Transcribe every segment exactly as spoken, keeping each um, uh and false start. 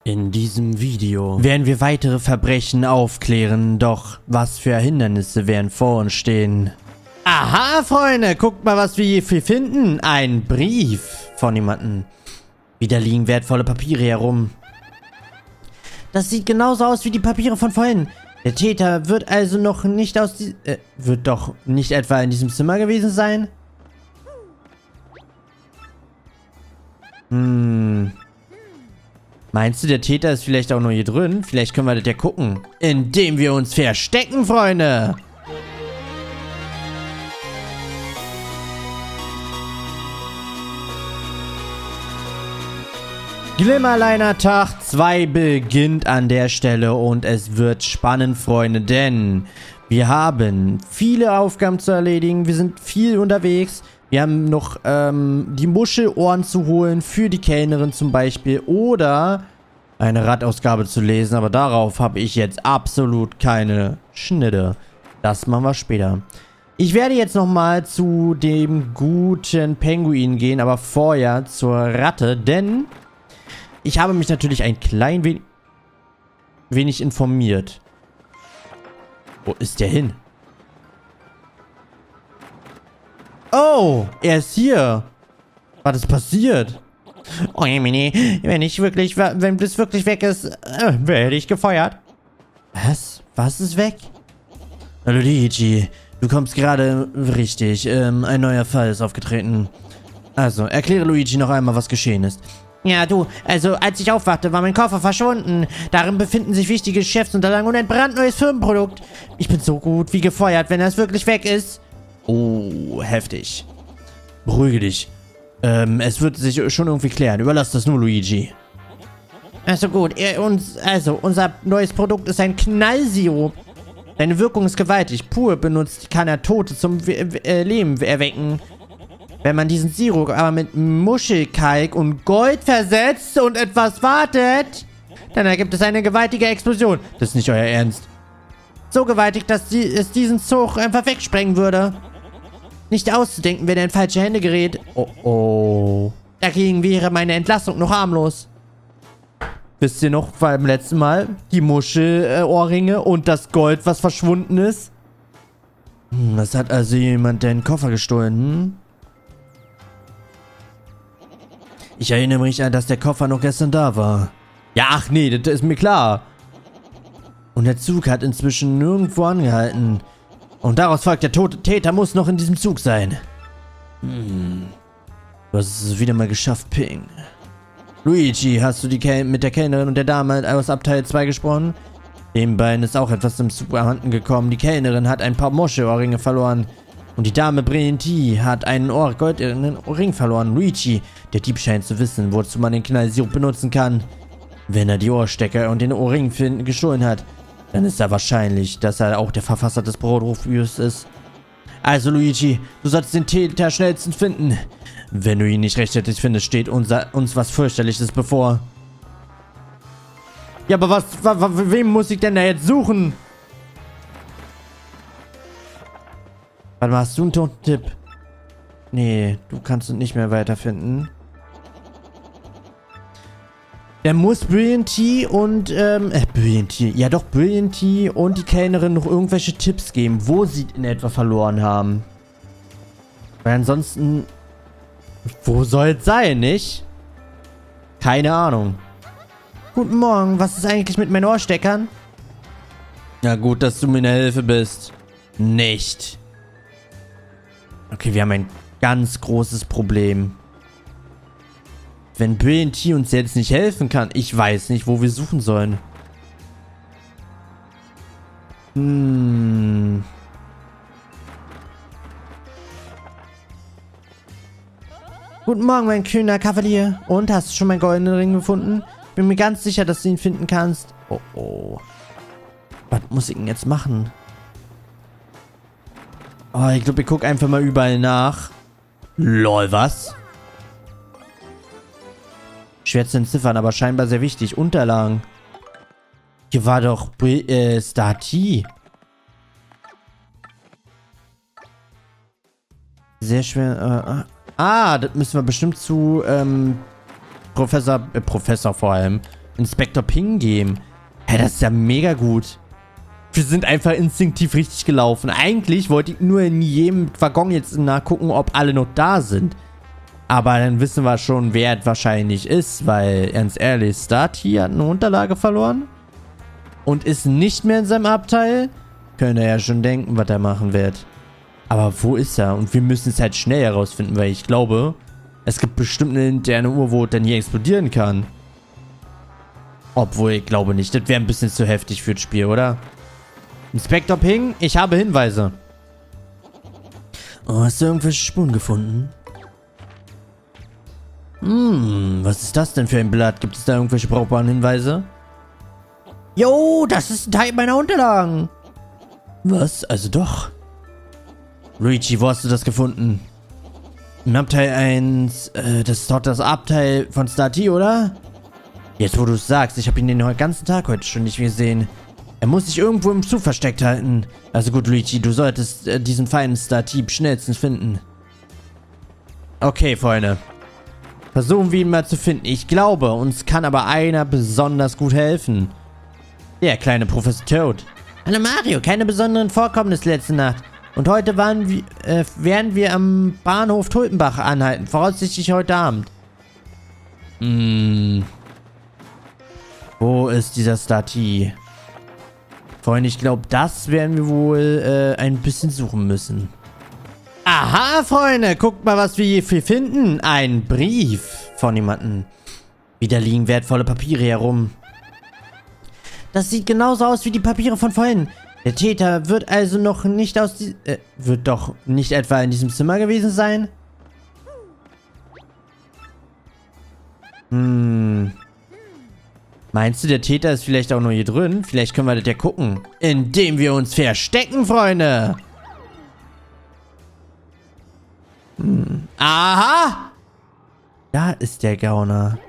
In diesem Video werden wir weitere Verbrechen aufklären, doch was für Hindernisse werden vor uns stehen. Aha, Freunde, guckt mal, was wir hier finden. Ein Brief von jemandem. Wieder liegen wertvolle Papiere herum. Das sieht genauso aus wie die Papiere von vorhin. Der Täter wird also noch nicht aus die... Äh, wird doch nicht etwa in diesem Zimmer gewesen sein? Hm... Meinst du, der Täter ist vielleicht auch nur hier drin? Vielleicht können wir das ja gucken. Indem wir uns verstecken, Freunde. Glimmerliner Tag zwei beginnt an der Stelle und es wird spannend, Freunde, denn wir haben viele Aufgaben zu erledigen. Wir sind viel unterwegs. Wir haben noch ähm, die Muschelohren zu holen für die Kellnerin zum Beispiel oder eine Radausgabe zu lesen. Aber darauf habe ich jetzt absolut keine Schnitte. Das machen wir später. Ich werde jetzt nochmal zu dem guten Pinguin gehen, aber vorher zur Ratte, denn ich habe mich natürlich ein klein wenig, wenig informiert. Wo ist der hin? Oh, er ist hier. Was ist passiert? Oh, Jemini, wenn ich wirklich, wenn das wirklich weg ist, äh, werde ich gefeuert. Was? Was ist weg? Hallo, Luigi. Du kommst gerade richtig. Ähm, ein neuer Fall ist aufgetreten. Also, erkläre Luigi noch einmal, was geschehen ist. Ja, du, also, als ich aufwachte, war mein Koffer verschwunden. Darin befinden sich wichtige Geschäftsunterlagen und ein brandneues Firmenprodukt. Ich bin so gut wie gefeuert, wenn das wirklich weg ist. Oh, heftig. Beruhige dich. Ähm, es wird sich schon irgendwie klären. Überlass das nur Luigi. Also gut, er, uns, also unser neues Produkt ist ein Knallsirup. Seine Wirkung ist gewaltig. Pur benutzt kann er Tote zum äh, Leben erwecken. Wenn man diesen Sirup aber mit Muschelkalk und Gold versetzt und etwas wartet, dann ergibt es eine gewaltige Explosion. Das ist nicht euer Ernst. So gewaltig, dass die, es diesen Zug einfach wegsprengen würde. Nicht auszudenken, wenn er in falsche Hände gerät. Oh, oh. Dagegen wäre meine Entlassung noch harmlos. Wisst ihr noch beim letzten Mal? Die Muschelohrringe und das Gold, was verschwunden ist? Hm, das hat also jemand den Koffer gestohlen, hm? Ich erinnere mich an, dass der Koffer noch gestern da war. Ja, ach nee, das ist mir klar. Und der Zug hat inzwischen nirgendwo angehalten. Und daraus folgt, der tote Täter muss noch in diesem Zug sein. Hm. Du hast es wieder mal geschafft, Ping. Luigi, hast du die Kel mit der Kellnerin und der Dame aus Abteil zwei gesprochen? Dem beiden ist auch etwas im Zug abhanden gekommen. Die Kellnerin hat ein paar Muschelohrringe verloren. Und die Dame Brillanti hat einen Ohr goldenen Ring verloren. Luigi, der Dieb scheint zu wissen, wozu man den Knallsirup benutzen kann. Wenn er die Ohrstecker und den Ohrring gestohlen hat, dann ist er wahrscheinlich, dass er auch der Verfasser des Brotrufs ist. Also Luigi, du sollst den Täter schnellstens finden. Wenn du ihn nicht rechtzeitig findest, steht unser, uns was fürchterliches bevor. Ja, aber was, wa, wa, wem muss ich denn da jetzt suchen? Warte mal, hast du einen Tipp? Nee, du kannst ihn nicht mehr weiterfinden. Er muss Brillanti und, ähm, äh, Brillanti, ja doch, Brillanti und die Kellnerin noch irgendwelche Tipps geben, wo sie in etwa verloren haben. Weil ansonsten, wo soll es sein, nicht? Keine Ahnung. Guten Morgen, was ist eigentlich mit meinen Ohrsteckern? Ja, gut, dass du mir eine Hilfe bist. Nicht. Okay, wir haben ein ganz großes Problem. Wenn Brillanti uns jetzt nicht helfen kann, ich weiß nicht, wo wir suchen sollen. Hm. Guten Morgen, mein kühner Kavalier. Und, hast du schon meinen goldenen Ring gefunden? Bin mir ganz sicher, dass du ihn finden kannst. Oh, oh. Was muss ich denn jetzt machen? Oh, ich glaube, ich gucke einfach mal überall nach. Lol, was? Schwer zu entziffern, aber scheinbar sehr wichtig. Unterlagen. Hier war doch äh, Stati. Sehr schwer. Äh, ah, das müssen wir bestimmt zu ähm, Professor, äh, Professor vor allem. Inspektor Ping geben. Hä, das ist ja mega gut. Wir sind einfach instinktiv richtig gelaufen. Eigentlich wollte ich nur in jedem Waggon jetzt nachgucken, ob alle noch da sind. Aber dann wissen wir schon, wer es wahrscheinlich ist, weil, ganz ehrlich, Starty hat eine Unterlage verloren und ist nicht mehr in seinem Abteil. Könnt ihr ja schon denken, was er machen wird. Aber wo ist er? Und wir müssen es halt schnell herausfinden, weil ich glaube, es gibt bestimmt eine interne Uhr, wo es dann hier explodieren kann. Obwohl, ich glaube nicht. Das wäre ein bisschen zu heftig für das Spiel, oder? Inspektor Ping, ich habe Hinweise. Oh, hast du irgendwelche Spuren gefunden? Hm, was ist das denn für ein Blatt? Gibt es da irgendwelche brauchbaren Hinweise? Jo, das ist ein Teil meiner Unterlagen. Was? Also doch. Luigi, wo hast du das gefunden? Im Abteil eins, äh, das ist doch das Abteil von Starty, oder? Jetzt, wo du es sagst, ich habe ihn den ganzen Tag heute schon nicht gesehen. Er muss sich irgendwo im Zug versteckt halten. Also gut, Luigi, du solltest äh, diesen feinen Starty schnellstens finden. Okay, Freunde. Versuchen wir ihn mal zu finden. Ich glaube, uns kann aber einer besonders gut helfen. Der kleine Professor Toad. Hallo Mario, keine besonderen Vorkommnisse letzte Nacht. Und heute waren wir, äh, werden wir am Bahnhof Tulpenbach anhalten. Voraussichtlich heute Abend. Hm. Wo ist dieser Starty? Freunde, ich glaube, das werden wir wohl äh, ein bisschen suchen müssen. Aha, Freunde, guckt mal, was wir hier finden. Ein Brief von jemandem. Wieder liegen wertvolle Papiere herum. Das sieht genauso aus wie die Papiere von vorhin. Der Täter wird also noch nicht aus die... Äh, wird doch nicht etwa in diesem Zimmer gewesen sein? Hm... Meinst du, der Täter ist vielleicht auch nur hier drin? Vielleicht können wir das ja gucken. Indem wir uns verstecken, Freunde. Hm. Aha! Da ist der Gauner.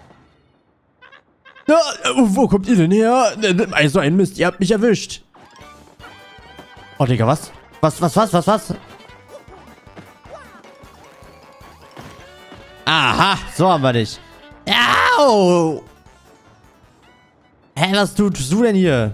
Ja, wo kommt ihr denn her? Also ein Mist, ihr habt mich erwischt. Oh, Digga, was? Was, was, was, was, was? Aha, so haben wir dich. Au! Hä, was tust du denn hier?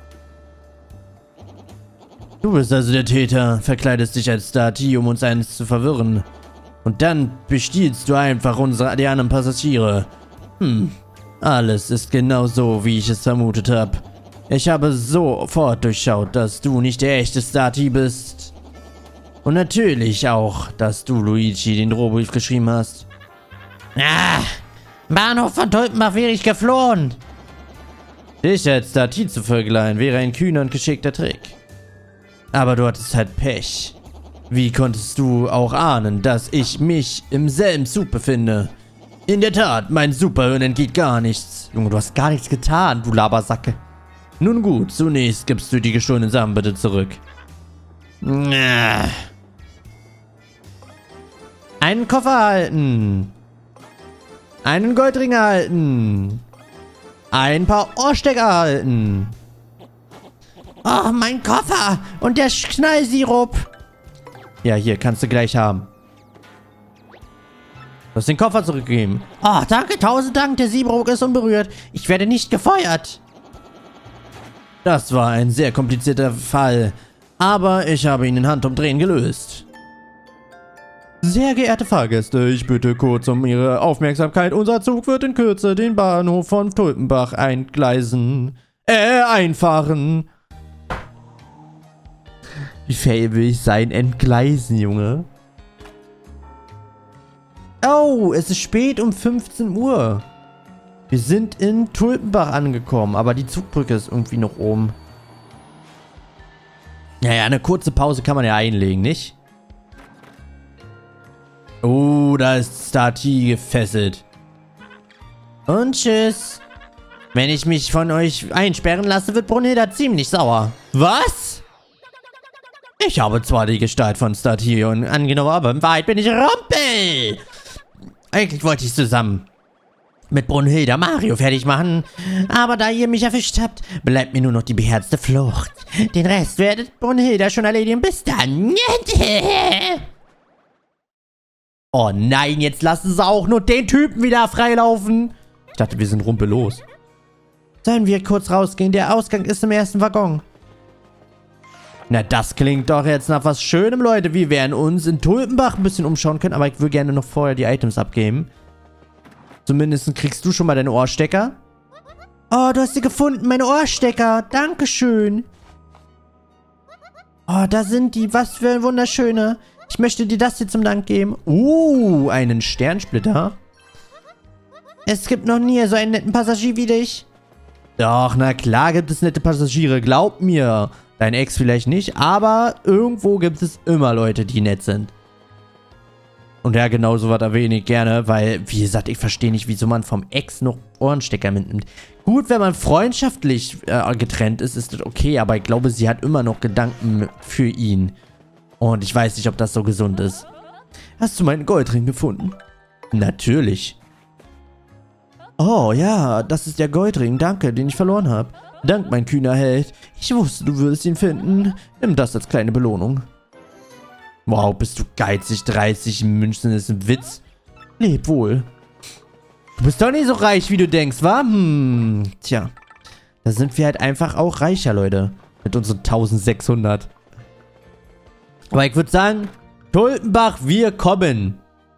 Du bist also der Täter, verkleidest dich als Starty, um uns eines zu verwirren. Und dann bestiehlst du einfach unsere, die anderen Passagiere. Hm, alles ist genau so, wie ich es vermutet habe. Ich habe sofort durchschaut, dass du nicht der echte Starty bist. Und natürlich auch, dass du Luigi den Drohbrief geschrieben hast. Ah, Bahnhof von Tulpenbach wäre ich geflohen. Dich als Starty zu vergleichen wäre ein kühner und geschickter Trick. Aber du hattest halt Pech. Wie konntest du auch ahnen, dass ich mich im selben Zug befinde? In der Tat, mein Superhirn entgeht gar nichts. Junge, du hast gar nichts getan, du Labersacke. Nun gut, zunächst gibst du die gestohlenen Sachen bitte zurück. Einen Koffer halten. Einen Goldring erhalten. Ein paar Ohrstecker erhalten. Oh, mein Koffer. Und der Knallsirup. Ja, hier, kannst du gleich haben. Du hast den Koffer zurückgegeben. Oh, danke, tausend Dank. Der Sirup ist unberührt. Ich werde nicht gefeuert. Das war ein sehr komplizierter Fall. Aber ich habe ihn in Handumdrehen gelöst. Sehr geehrte Fahrgäste, ich bitte kurz um Ihre Aufmerksamkeit. Unser Zug wird in Kürze den Bahnhof von Tulpenbach eingleisen. Äh, einfahren. Wie fail will ich sein? Entgleisen, Junge. Oh, es ist spät um fünfzehn Uhr. Wir sind in Tulpenbach angekommen, aber die Zugbrücke ist irgendwie noch oben. Naja, eine kurze Pause kann man ja einlegen, nicht? Oh, da ist Starty gefesselt. Und tschüss. Wenn ich mich von euch einsperren lasse, wird Brunhilda ziemlich sauer. Was? Ich habe zwar die Gestalt von Starty angenommen, aber in Wahrheit bin ich Rumpel. Eigentlich wollte ich zusammen mit Brunhilda Mario fertig machen. Aber da ihr mich erwischt habt, bleibt mir nur noch die beherzte Flucht. Den Rest werdet Brunhilda schon erledigen. Bis dann. Oh nein, jetzt lassen sie auch nur den Typen wieder freilaufen. Ich dachte, wir sind rumpellos. Sollen wir kurz rausgehen? Der Ausgang ist im ersten Waggon. Na, das klingt doch jetzt nach was Schönem, Leute. Wir werden uns in Tulpenbach ein bisschen umschauen können, aber ich will gerne noch vorher die Items abgeben. Zumindest kriegst du schon mal deine Ohrstecker. Oh, du hast sie gefunden, meine Ohrstecker. Dankeschön. Oh, da sind die. Was für ein wunderschöne. Ich möchte dir das hier zum Dank geben. Uh, einen Sternsplitter. Es gibt noch nie so einen netten Passagier wie dich. Doch, na klar gibt es nette Passagiere. Glaub mir. Dein Ex vielleicht nicht, aber irgendwo gibt es immer Leute, die nett sind. Und ja, genau so was erwähne ich gerne, weil, wie gesagt, ich verstehe nicht, wieso man vom Ex noch Ohrenstecker mitnimmt. Gut, wenn man freundschaftlich äh, getrennt ist, ist das okay, aber ich glaube, sie hat immer noch Gedanken für ihn. Und ich weiß nicht, ob das so gesund ist. Hast du meinen Goldring gefunden? Natürlich. Oh ja, das ist der Goldring, danke, den ich verloren habe. Dank, mein kühner Held. Ich wusste, du würdest ihn finden. Nimm das als kleine Belohnung. Wow, bist du geizig. dreißig Münzen ist ein Witz. Leb wohl. Du bist doch nicht so reich, wie du denkst, wa? Hm, tja. Da sind wir halt einfach auch reicher, Leute. Mit unseren eintausendsechshundert. Aber ich würde sagen, Tulpenbach, wir kommen.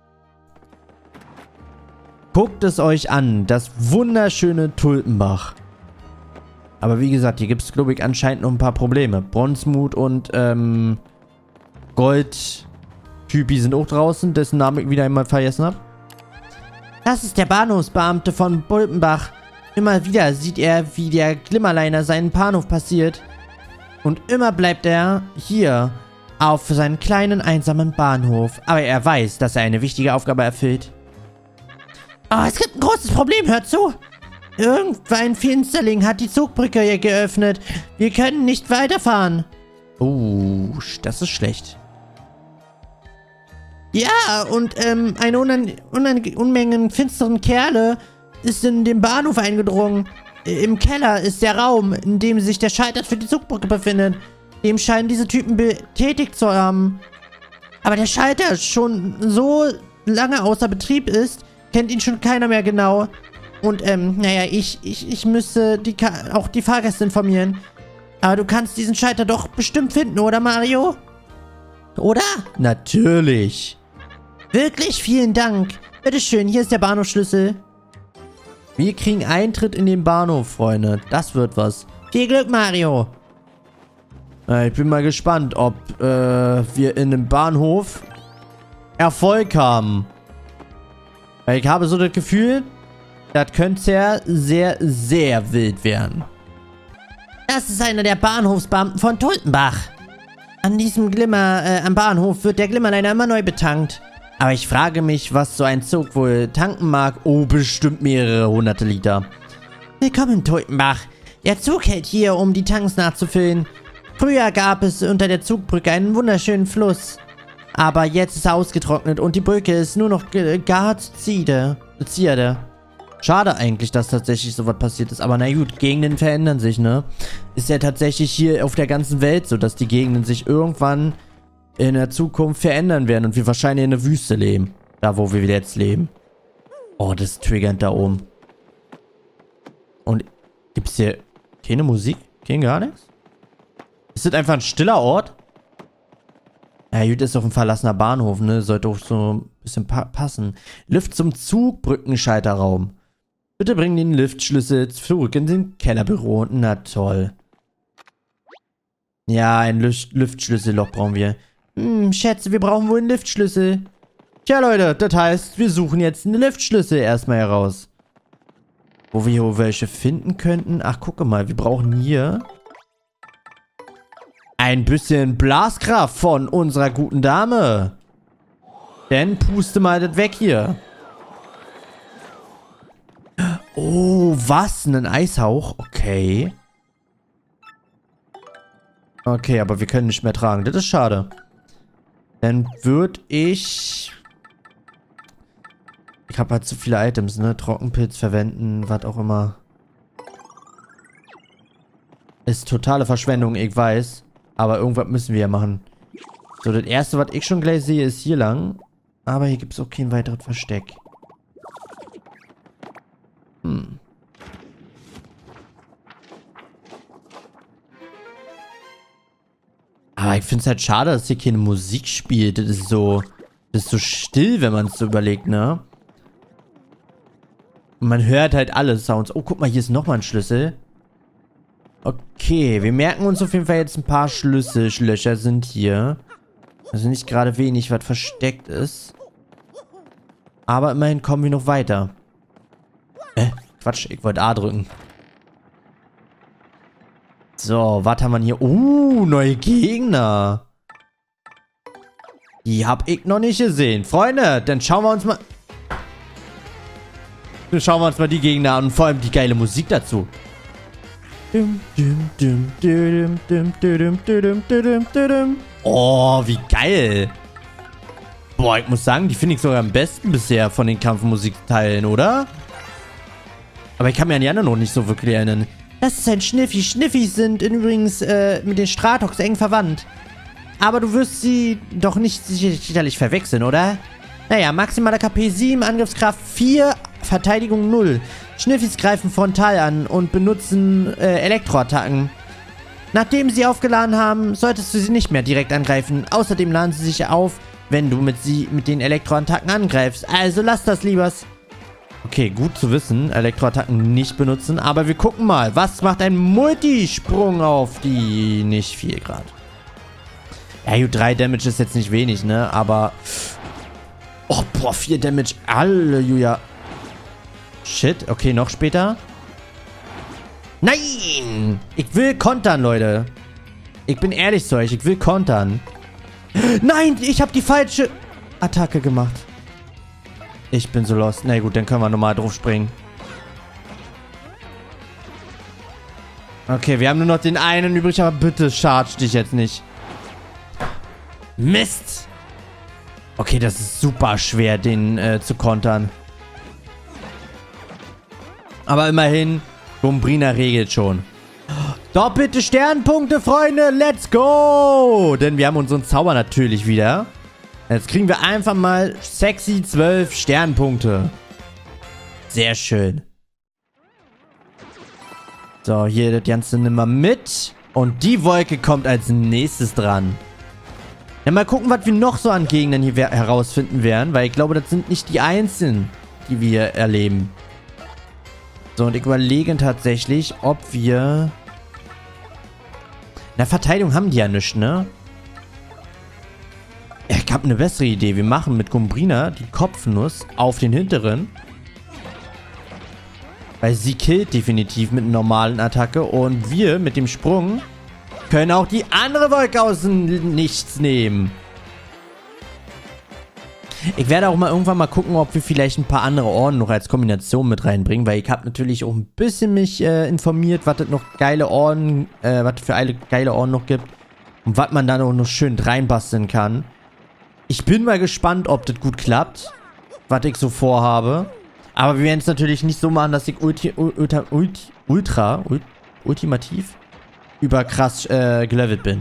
Guckt es euch an. Das wunderschöne Tulpenbach. Aber wie gesagt, hier gibt es, glaube ich, anscheinend noch ein paar Probleme. Bronzemut und, ähm, Gold-Typi sind auch draußen, dessen Namen ich wieder einmal vergessen habe. Das ist der Bahnhofsbeamte von Tulpenbach. Immer wieder sieht er, wie der Glimmerliner seinen Bahnhof passiert. Und immer bleibt er hier auf seinen kleinen, einsamen Bahnhof. Aber er weiß, dass er eine wichtige Aufgabe erfüllt. Oh, es gibt ein großes Problem, hört zu! Irgendein Finsterling hat die Zugbrücke hier geöffnet. Wir können nicht weiterfahren. Oh, das ist schlecht. Ja, und ähm, eine Unan Unan Unmengen finsteren Kerle ist in den Bahnhof eingedrungen. Im Keller ist der Raum, in dem sich der Schalter für die Zugbrücke befindet. Dem scheinen diese Typen betätigt zu haben. Aber der Schalter schon so lange außer Betrieb ist, kennt ihn schon keiner mehr genau. Und, ähm, naja, ich, ich, ich müsste die Ka auch die Fahrgäste informieren. Aber du kannst diesen Schalter doch bestimmt finden, oder, Mario? Oder? Natürlich. Wirklich, vielen Dank. Bitteschön, hier ist der Bahnhofsschlüssel. Wir kriegen Eintritt in den Bahnhof, Freunde. Das wird was. Viel Glück, Mario. Na, ich bin mal gespannt, ob äh, wir in dem Bahnhof Erfolg haben. Weil ich habe so das Gefühl, das könnte ja sehr, sehr wild werden. Das ist einer der Bahnhofsbeamten von Tulpenbach. An diesem Glimmer, äh, am Bahnhof wird der Glimmerliner immer neu betankt. Aber ich frage mich, was so ein Zug wohl tanken mag. Oh, bestimmt mehrere hunderte Liter. Willkommen, Tulpenbach. Der Zug hält hier, um die Tanks nachzufüllen. Früher gab es unter der Zugbrücke einen wunderschönen Fluss. Aber jetzt ist er ausgetrocknet und die Brücke ist nur noch gar Zierde. Zierde. Schade eigentlich, dass tatsächlich sowas passiert ist. Aber na gut, Gegenden verändern sich, ne? Ist ja tatsächlich hier auf der ganzen Welt so, dass die Gegenden sich irgendwann in der Zukunft verändern werden. Und wir wahrscheinlich in der Wüste leben. Da, wo wir jetzt leben. Oh, das ist triggernd da oben. Und gibt's hier keine Musik? Kein gar nichts? Ist das einfach ein stiller Ort? Ja, gut, ist doch ein verlassener Bahnhof, ne? Sollte auch so ein bisschen pa passen. Lift zum Zugbrückenschalterraum. Bitte bring den Liftschlüssel zurück in den Kellerbüro. Na toll. Ja, ein Lüft Lüftschlüsselloch brauchen wir. Hm, Schätze, wir brauchen wohl einen Liftschlüssel. Tja, Leute, das heißt, wir suchen jetzt einen Liftschlüssel erstmal heraus. Wo wir hier welche finden könnten. Ach, gucke mal, wir brauchen hier ein bisschen Blaskraft von unserer guten Dame. Dann puste mal das weg hier. Oh, was? Ein Eishauch? Okay. Okay, aber wir können nicht mehr tragen. Das ist schade. Dann würde ich... Ich habe halt zu viele Items, ne? Trockenpilz verwenden, was auch immer. Ist totale Verschwendung, ich weiß. Aber irgendwas müssen wir ja machen. So, das erste, was ich schon gleich sehe, ist hier lang. Aber hier gibt es auch kein weiteres Versteck. Hm. Aber ich finde es halt schade, dass hier keine Musik spielt. Das ist so, das ist so still, wenn man es so überlegt, ne? Und man hört halt alle Sounds. Oh, guck mal, hier ist nochmal ein Schlüssel. Okay, wir merken uns auf jeden Fall jetzt ein paar Schlüssellöcher sind hier. Also nicht gerade wenig, was versteckt ist. Aber immerhin kommen wir noch weiter. Äh, Quatsch, ich wollte A drücken. So, was haben wir hier? Uh, neue Gegner. Die hab ich noch nicht gesehen. Freunde, dann schauen wir uns mal... Dann schauen wir uns mal die Gegner an und vor allem die geile Musik dazu. Oh, wie geil. Boah, ich muss sagen, die finde ich sogar am besten bisher von den Kampfmusikteilen, oder? Aber ich kann mir an die anderen noch nicht so wirklich erinnern. Das ist ein Schniffi. Schniffis sind übrigens äh, mit den Stratox eng verwandt. Aber du wirst sie doch nicht sicherlich verwechseln, oder? Naja, maximaler K P sieben, Angriffskraft vier, Verteidigung null. Schniffis greifen frontal an und benutzen äh, Elektroattacken. Nachdem sie aufgeladen haben, solltest du sie nicht mehr direkt angreifen. Außerdem laden sie sich auf, wenn du mit sie mit den Elektroattacken angreifst. Also lass das lieber. Okay, gut zu wissen. Elektroattacken nicht benutzen. Aber wir gucken mal. Was macht ein Multisprung auf die... Nicht viel Grad. Ja, gut, drei Damage ist jetzt nicht wenig, ne? Aber... Oh, boah, vier Damage. Halleluja. Shit. Okay, noch später. Nein! Ich will kontern, Leute. Ich bin ehrlich zu euch. Ich will kontern. Nein, ich habe die falsche Attacke gemacht. Ich bin so lost. Na gut, dann können wir nochmal drauf springen. Okay, wir haben nur noch den einen übrig, aber bitte charge dich jetzt nicht. Mist! Okay, das ist super schwer, den äh, zu kontern. Aber immerhin, Gumbrina regelt schon. Doppelte Sternpunkte, Freunde, let's go! Denn wir haben unseren Zauber natürlich wieder. Jetzt kriegen wir einfach mal sexy zwölf Sternpunkte. Sehr schön. So, hier das Ganze nehmen wir mit. Und die Wolke kommt als nächstes dran. Ja, mal gucken, was wir noch so an Gegnern hier herausfinden werden. Weil ich glaube, das sind nicht die einzigen, die wir erleben. So, und ich überlege tatsächlich, ob wir... Na, Verteidigung haben die ja nicht, ne? Ja, ich habe eine bessere Idee. Wir machen mit Gumbrina die Kopfnuss auf den hinteren. Weil sie killt definitiv mit einer normalen Attacke. Und wir mit dem Sprung können auch die andere Wolke aus dem Nichts nehmen. Ich werde auch mal irgendwann mal gucken, ob wir vielleicht ein paar andere Orden noch als Kombination mit reinbringen. Weil ich habe natürlich auch ein bisschen mich äh, informiert, was es noch geile Orden, äh, was für alle geile Orden noch gibt. Und was man da noch, noch schön reinbasteln kann. Ich bin mal gespannt, ob das gut klappt, was ich so vorhabe. Aber wir werden es natürlich nicht so machen, dass ich ulti, ultra, ulti, ultra, ultra, ultimativ überkrass äh, gelevelt bin.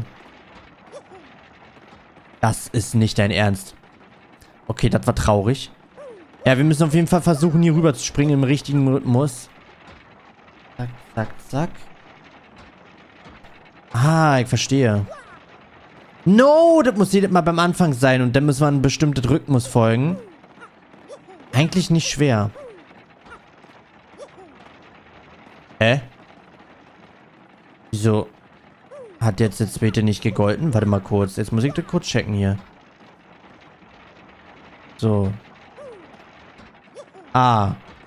Das ist nicht dein Ernst. Okay, das war traurig. Ja, wir müssen auf jeden Fall versuchen, hier rüber zu springen im richtigen Rhythmus. Zack, zack, zack. Ah, ich verstehe. No, das muss jedes Mal beim Anfang sein und dann müssen wir einen bestimmten Rhythmus folgen. Eigentlich nicht schwer. Hä? Wieso hat jetzt jetzt bitte nicht gegolten? Warte mal kurz. Jetzt muss ich das kurz checken hier. So. Ah.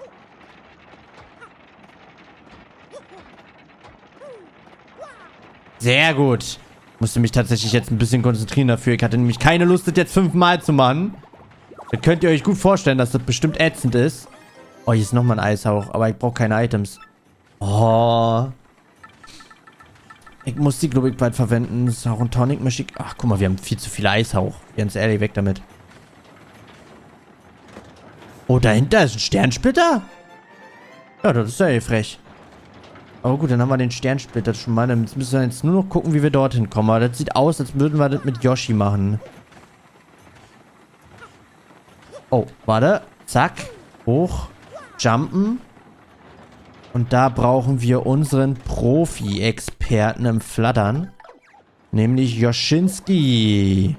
Sehr gut. Musste mich tatsächlich jetzt ein bisschen konzentrieren dafür. Ich hatte nämlich keine Lust, das jetzt fünfmal zu machen. Da könnt ihr euch gut vorstellen, dass das bestimmt ätzend ist. Oh, hier ist nochmal ein Eishauch. Aber ich brauche keine Items. Oh. Ich muss die, glaube ich, bald verwenden. Sauron und Tonic möchte ich... Ach, guck mal, wir haben viel zu viel Eishauch. Ganz ehrlich, weg damit. Oh, dahinter ist ein Sternsplitter? Ja, das ist ja frech. Aber gut, dann haben wir den Sternsplitter schon mal. Dann müssen wir jetzt nur noch gucken, wie wir dorthin kommen. Aber das sieht aus, als würden wir das mit Yoshi machen. Oh, warte. Zack. Hoch. Jumpen. Und da brauchen wir unseren Profi-Experten im Flattern. Nämlich Joschinski.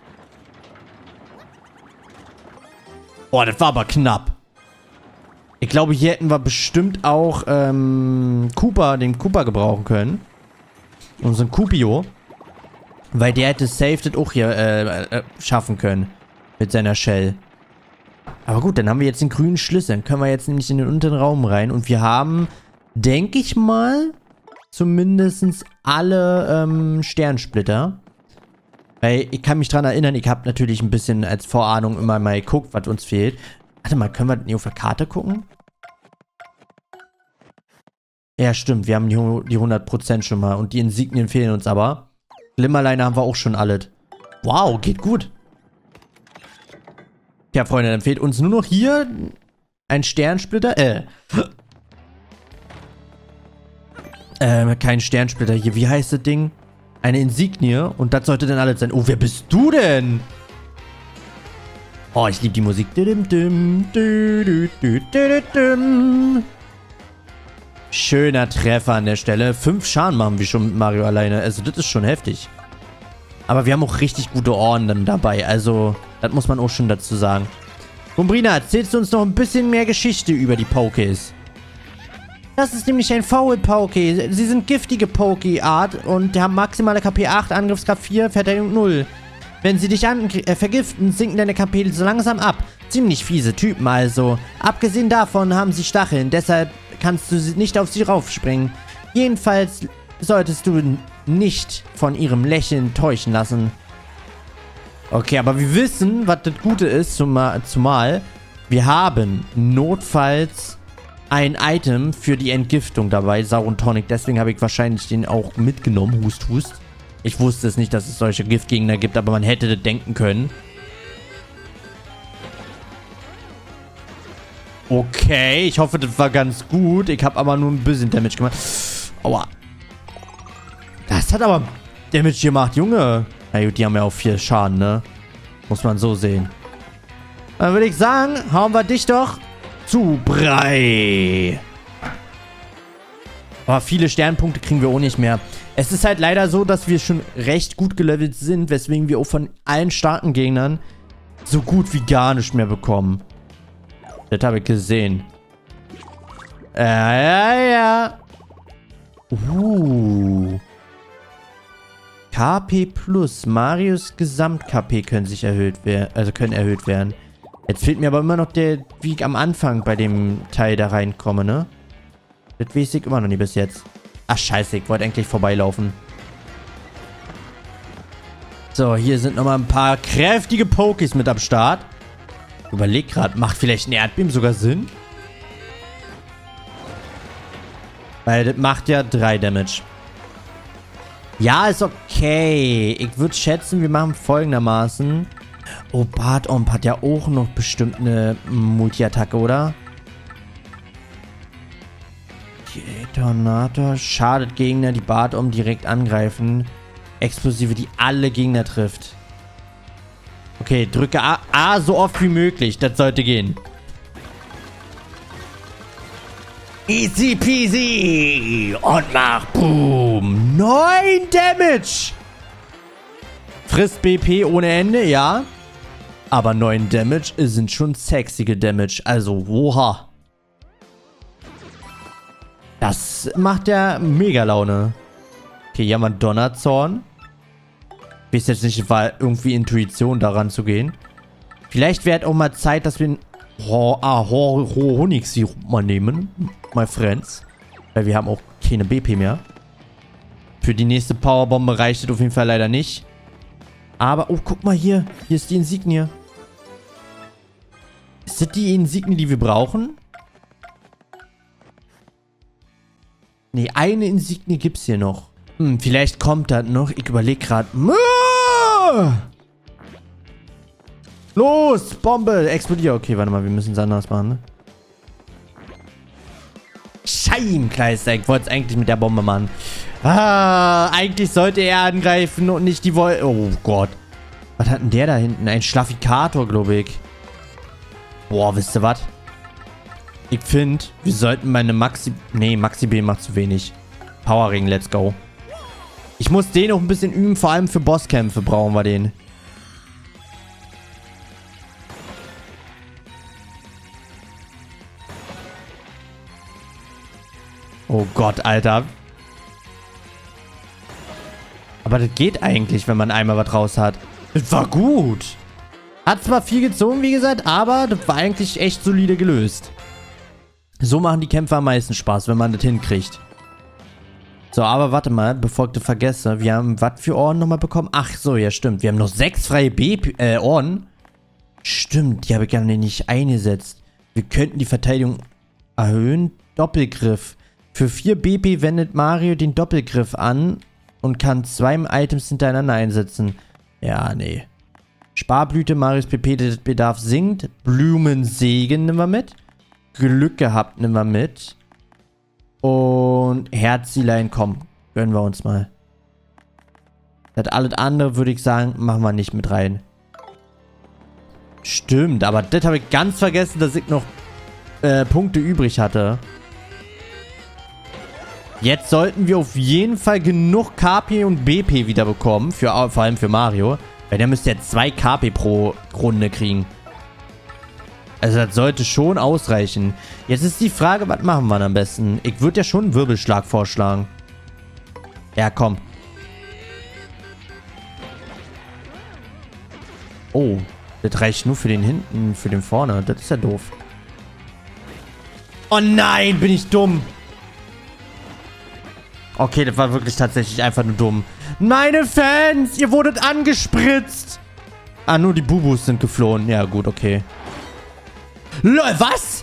Boah, das war aber knapp. Ich glaube, hier hätten wir bestimmt auch ähm, Cooper, den Cooper gebrauchen können. Unseren Cupio. Weil der hätte safe das auch hier äh, äh, schaffen können. Mit seiner Shell. Aber gut, dann haben wir jetzt den grünen Schlüssel. Dann können wir jetzt nämlich in den unteren Raum rein. Und wir haben, denke ich mal, zumindest alle ähm, Sternsplitter. Weil ich kann mich dran erinnern, ich habe natürlich ein bisschen als Vorahnung immer mal geguckt, was uns fehlt. Warte mal, können wir nicht auf der Karte gucken? Ja, stimmt. Wir haben die, die hundert Prozent schon mal. Und die Insignien fehlen uns aber. Glimmerleine haben wir auch schon alles. Wow, geht gut. Ja, Freunde, dann fehlt uns nur noch hier ein Sternsplitter. Äh. äh, kein Sternsplitter hier. Wie heißt das Ding? Eine Insignie. Und das sollte dann alles sein. Oh, wer bist du denn? Oh, ich liebe die Musik. Schöner Treffer an der Stelle. Fünf Schaden machen wir schon mit Mario alleine. Also, das ist schon heftig. Aber wir haben auch richtig gute Ohren dann dabei. Also, das muss man auch schon dazu sagen. Gumbrina, erzählst du uns noch ein bisschen mehr Geschichte über die Pokés? Das ist nämlich ein Foul-Poké. Sie sind giftige Poké-Art und haben maximale K P acht, Angriffskraft vier, Verteidigung null. Wenn sie dich an äh, vergiften, sinken deine K P so langsam ab. Ziemlich fiese Typen also. Abgesehen davon haben sie Stacheln, deshalb kannst du nicht auf sie raufspringen. Jedenfalls solltest du nicht von ihrem Lächeln täuschen lassen. Okay, aber wir wissen, was das Gute ist, zumal, zumal wir haben notfalls ein Item für die Entgiftung dabei, Sauron Tonic. Deswegen habe ich wahrscheinlich den auch mitgenommen, Hust, Hust. Ich wusste es nicht, dass es solche Giftgegner gibt, aber man hätte das denken können. Okay, ich hoffe, das war ganz gut. Ich habe aber nur ein bisschen Damage gemacht. Aua. Das hat aber Damage gemacht, Junge. Na gut, die haben ja auch viel Schaden, ne? Muss man so sehen. Dann würde ich sagen, hauen wir dich doch zu Brei. Aber viele Sternpunkte kriegen wir auch nicht mehr. Es ist halt leider so, dass wir schon recht gut gelevelt sind, weswegen wir auch von allen starken Gegnern so gut wie gar nicht mehr bekommen. Das habe ich gesehen. Äh, ja, ja. Uh. K P plus. Marios Gesamt-K P können sich erhöht werden. Also können erhöht werden. Jetzt fehlt mir aber immer noch der, wie ich am Anfang bei dem Teil da reinkomme, ne? Das weiß ich immer noch nie bis jetzt. Ach, scheiße, ich wollte eigentlich vorbeilaufen. So, hier sind nochmal ein paar kräftige Pokés mit am Start. Überleg gerade, macht vielleicht ein Erdbeben sogar Sinn? Weil das macht ja drei Damage. Ja, ist okay. Ich würde schätzen, wir machen folgendermaßen. Oh, Bartomp hat ja auch noch bestimmt eine Multi-Attacke, oder? Detonator schadet Gegner, die Bartomp direkt angreifen. Explosive, die alle Gegner trifft. Okay, drücke A, A so oft wie möglich. Das sollte gehen. Easy peasy. Und mach Boom. neun Damage. Frisst B P ohne Ende, ja. Aber neun Damage sind schon sexige Damage. Also, woha. Das macht ja mega Laune. Okay, hier haben wir einen Donnerzorn. Ich weiß jetzt nicht, war irgendwie Intuition daran zu gehen. Vielleicht wäre es auch mal Zeit, dass wir einen Ho ah, Ho Ho Honigsirup mal nehmen. My friends. Weil wir haben auch keine B P mehr. Für die nächste Powerbombe reicht es auf jeden Fall leider nicht. Aber, oh, guck mal hier. Hier ist die Insignie. Ist das die Insignie, die wir brauchen? Nee, eine Insignie gibt's hier noch. Hm, vielleicht kommt das noch. Ich überlege gerade. Los, Bombe, explodiert. Okay, warte mal, wir müssen es anders machen, ne? Scheibenkleister. Ich wollte es eigentlich mit der Bombe machen. Ah, eigentlich sollte er angreifen und nicht die Wolke. Oh Gott. Was hat denn der da hinten? Ein Schlafikator, glaube ich. Boah, wisst ihr was? Ich finde, wir sollten meine Maxi... Nee, Maxi B macht zu wenig. Powering, let's go. Ich muss den noch ein bisschen üben, vor allem für Bosskämpfe brauchen wir den. Oh Gott, Alter. Aber das geht eigentlich, wenn man einmal was raus hat. Das war gut. Hat zwar viel gezogen, wie gesagt, aber das war eigentlich echt solide gelöst. So machen die Kämpfe am meisten Spaß, wenn man das hinkriegt. So, aber warte mal, bevor ich das vergesse. Wir haben was für Orden nochmal bekommen? Ach so, ja stimmt. Wir haben noch sechs freie B äh, Orden. Stimmt, die habe ich gar nicht eingesetzt. Wir könnten die Verteidigung erhöhen. Doppelgriff. Für vier B P wendet Mario den Doppelgriff an und kann zwei Items hintereinander einsetzen. Ja, nee. Sparblüte, Marios P P-Bedarf sinkt. Blumensegen nehmen wir mit. Glück gehabt nehmen wir mit. Und Herzilein, komm, gönnen wir uns mal. Das alles andere, würde ich sagen, machen wir nicht mit rein. Stimmt, aber das habe ich ganz vergessen, dass ich noch äh, Punkte übrig hatte. Jetzt sollten wir auf jeden Fall genug K P und B P wieder bekommen. Für, vor allem für Mario. Weil der müsste jetzt zwei K P pro Runde kriegen. Also das sollte schon ausreichen. Jetzt ist die Frage, was machen wir am besten? Ich würde ja schon einen Wirbelschlag vorschlagen. Ja, komm. Oh, das reicht nur für den hinten, für den vorne. Das ist ja doof. Oh nein, bin ich dumm. Okay, das war wirklich tatsächlich einfach nur dumm. Meine Fans, ihr wurdet angespritzt. Ah, nur die Bubus sind geflohen. Ja, gut, okay. Lol, was?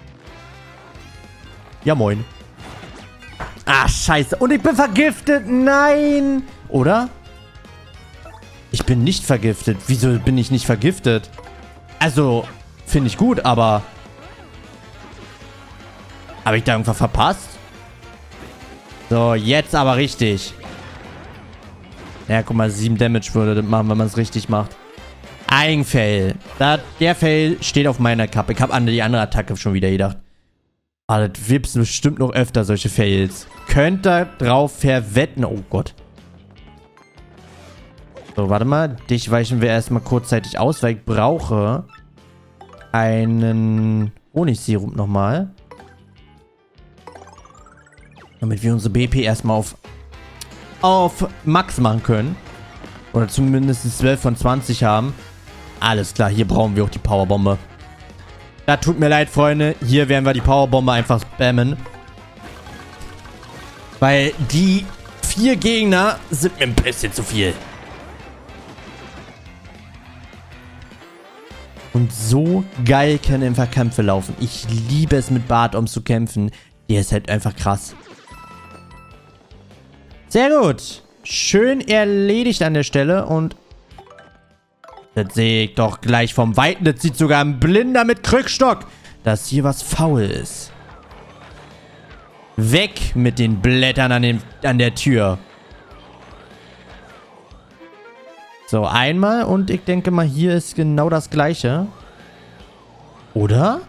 Ja, moin. Ah, scheiße. Und ich bin vergiftet. Nein. Oder? Ich bin nicht vergiftet. Wieso bin ich nicht vergiftet? Also, finde ich gut, aber... Habe ich da irgendwas verpasst? So, jetzt aber richtig. Ja, guck mal, sieben Damage würde das machen, wenn man es richtig macht. Ein Fail. Da, der Fail steht auf meiner Kappe. Ich habe an die andere Attacke schon wieder gedacht. Ah, das wird's bestimmt noch öfter, solche Fails. Könnt ihr drauf verwetten. Oh Gott. So, warte mal. Dich weichen wir erstmal kurzzeitig aus, weil ich brauche einen Honigsirup nochmal. Damit wir unsere B P erstmal auf, auf Max machen können. Oder zumindest zwölf von zwanzig haben. Alles klar, hier brauchen wir auch die Powerbombe. Da tut mir leid, Freunde. Hier werden wir die Powerbombe einfach spammen. Weil die vier Gegner sind mir ein bisschen zu viel. Und so geil können einfach Kämpfe laufen. Ich liebe es, mit Bartom zu kämpfen. Der ist halt einfach krass. Sehr gut. Schön erledigt an der Stelle. Und das sehe ich doch gleich vom Weiten. Das sieht sogar ein Blinder mit Krückstock, dass hier was faul ist. Weg mit den Blättern an, den, an der Tür. So, einmal. Und ich denke mal, hier ist genau das Gleiche. Oder?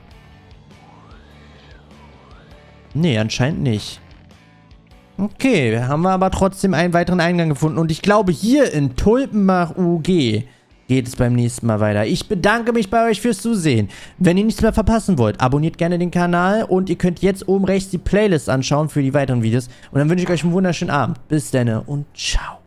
Nee, anscheinend nicht. Okay, haben wir aber trotzdem einen weiteren Eingang gefunden. Und ich glaube, hier in Tulpenbach U G geht es beim nächsten Mal weiter. Ich bedanke mich bei euch fürs Zusehen. Wenn ihr nichts mehr verpassen wollt, abonniert gerne den Kanal. Und ihr könnt jetzt oben rechts die Playlist anschauen für die weiteren Videos. Und dann wünsche ich euch einen wunderschönen Abend. Bis dann und ciao.